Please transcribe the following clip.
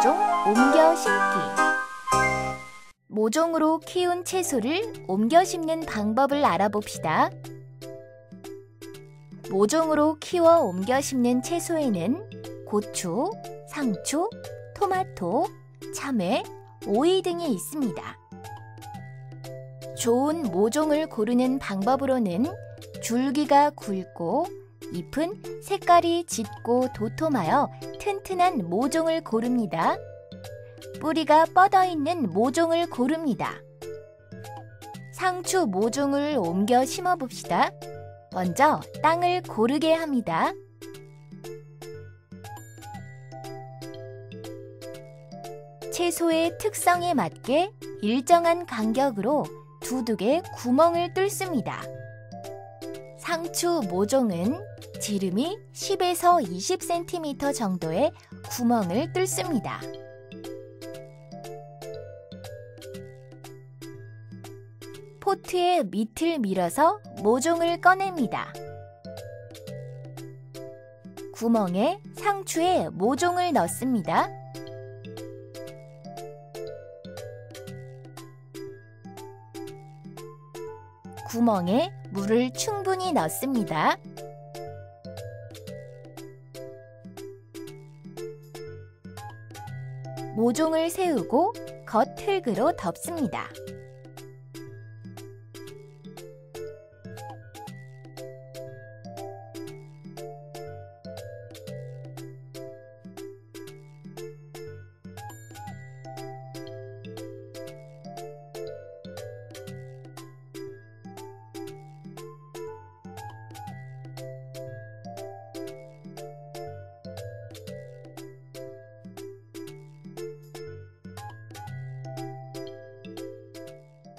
모종 옮겨 심기. 모종으로 키운 채소를 옮겨 심는 방법을 알아봅시다. 모종으로 키워 옮겨 심는 채소에는 고추, 상추, 토마토, 참외, 오이 등이 있습니다. 좋은 모종을 고르는 방법으로는 줄기가 굵고 잎은 색깔이 짙고 도톰하여 튼튼한 모종을 고릅니다. 뿌리가 뻗어있는 모종을 고릅니다. 상추 모종을 옮겨 심어봅시다. 먼저 땅을 고르게 합니다. 채소의 특성에 맞게 일정한 간격으로 두둑에 구멍을 뚫습니다. 상추 모종은 지름이 10에서 20cm 정도의 구멍을 뚫습니다. 포트의 밑을 밀어서 모종을 꺼냅니다. 구멍에 상추에 모종을 넣습니다. 구멍에 물을 충분히 넣습니다. 모종을 세우고 겉 흙으로 덮습니다.